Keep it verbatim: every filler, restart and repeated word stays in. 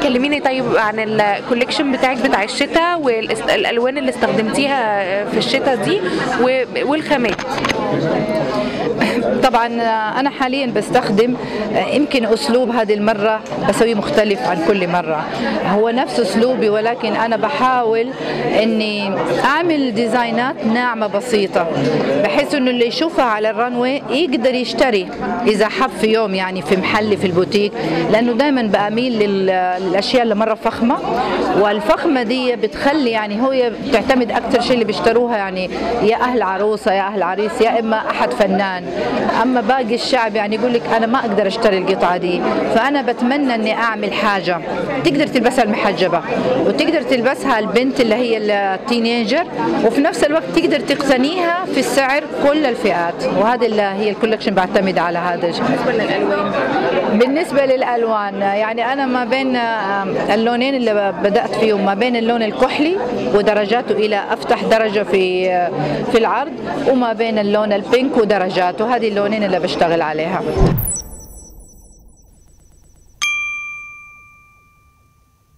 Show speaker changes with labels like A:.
A: كلميني طيب عن الكوليكشن بتاعك بتاع الشتاء والالوان اللي استخدمتيها في الشتاء دي والخامات.
B: طبعا انا حاليا بستخدم يمكن اسلوب هذه المره بسويه مختلف عن كل مره، هو نفس اسلوبي ولكن انا بحاول اني اعمل ديزاينات ناعمه بسيطه بحيث انه اللي يشوفها على الرنوي يقدر يشتري اذا حب في يوم يعني في محل في البوتيك، لانه دائما باميل للاشياء اللي مره فخمه، والفخمه دي بتخلي يعني هو بتعتمد اكثر شيء اللي بيشتروها يعني يا اهل عروسه يا اهل عريس يا اما احد فنان، اما باقي الشعب يعني يقول لك انا ما اقدر اشتري القطعه دي، فانا بتمنى اني اعمل حاجه تقدر تلبسها المحجبه وتقدر تلبسها البنت اللي هي التينيجر، وفي نفس الوقت تقدر تقتنيها في السعر كل الفئات، وهذا اللي هي الكولكشن بعتمد على هذا.
A: بالنسبه للالوان
B: بالنسبه للالوان يعني انا ما بين اللونين اللي بدات فيهم ما بين اللون الكحلي ودرجاته الى افتح درجه في في العرض، وما بين اللون البينك ودرجاته، هذه اللونين اللي بشتغل عليها.